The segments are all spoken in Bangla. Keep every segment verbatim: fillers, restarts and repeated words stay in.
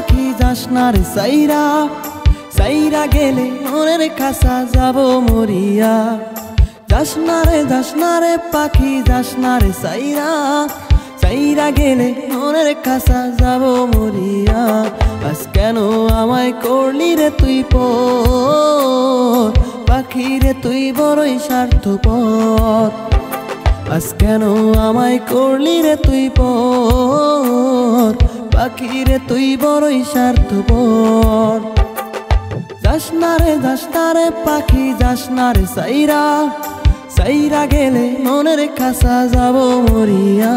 পাখি যাস না রে সাইরা, সাইরা গেলে মনের খাসা যাব মরিয়া। যাস না রে যাস না রে পাখি যাস না রে সাইরা, সাইরা গেলে মনের খাসা যাব মরিয়া। আজ কেন আমায় করলি রে তুই পর, পাখি রে তুই বড়ই স্বার্থপর। আজ কেন আমায় করলি রে তুই পর, পাখি রে তুই বড়ই স্বার্থপর। যাস না রে যাস না রে পাখি যাস না রে সাইরা, সাইরা গেলে মনের খাসা যাব মরিয়া।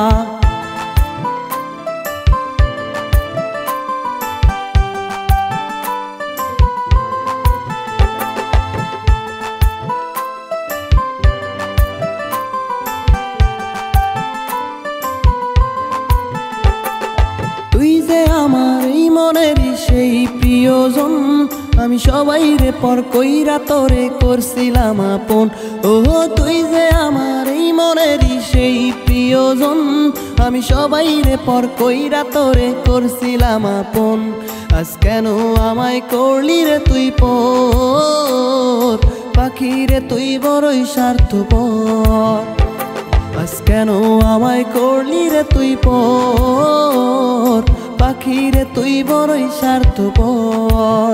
তুই যে আমার এই মনেরই সেই প্রিয়জন, আমি সবাই রে পর কইরা তোরে করছিলাম আপন। ও তুই যে আমার এই মনেরই সেই প্রিয়জন, আমি সবাই রে পর কইরা তোরে করছিলাম আপন। আজ কেন আমায় করলি রে তুই পর, পাখি রে তুই বড়ই স্বার্থপর। আজ কেন আমায় করলি রে তুই পর, পাখি রে তুই বড়ই স্বার্থপর।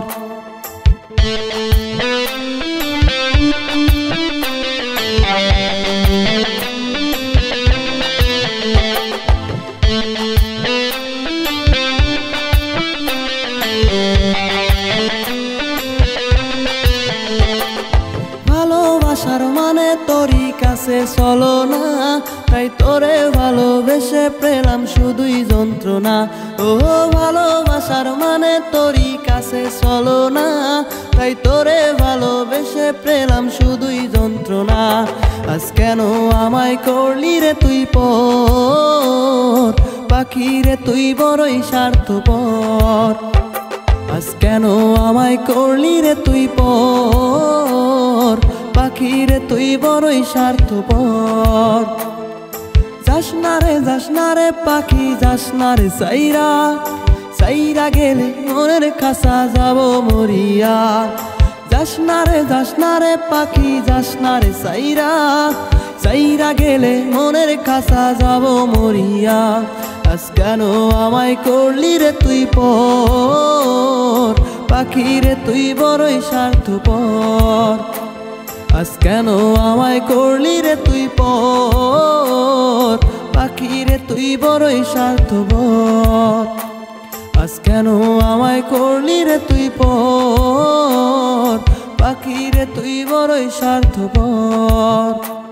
ভালোবাসার মানে তোরই কাছে চলো না, তাই তোরে ভালোবেসে পেলাম শুধুই যন্ত্রণা। ও ভালোবাসার মানে তোরই কাছে চলো না, তাই তোরে ভালোবেসে পেলাম শুধুই যন্ত্রণা। আজ কেন আমায় করলি রে তুই পর, পাখি রে তুই বড়ই স্বার্থপর। আজ কেন আমায় করলি রে তুই পর, পাখি রে তুই বড়ই স্বার্থপর। যাস না রে যাস না রে পাখি যাস না রে সাইরা, সাইরা গেলে মনের খাসা যাব মরিয়া। যাস না রে যাস না রে পাখি যাস না রে সাইরা, সাইরা গেলে মনের খাসা যাব মরিয়া। আজ কেন আমায় করলি রে তুই পর, পাখি রে তুই বড়ই স্বার্থপর। আজ কেন আমায় করলি রে তুই পর, পাখি রে তুই বড়ই স্বার্থপর। আজ কেন আমায় করলি রে তুই পর, পাখি রে তুই বড়ই স্বার্থপর।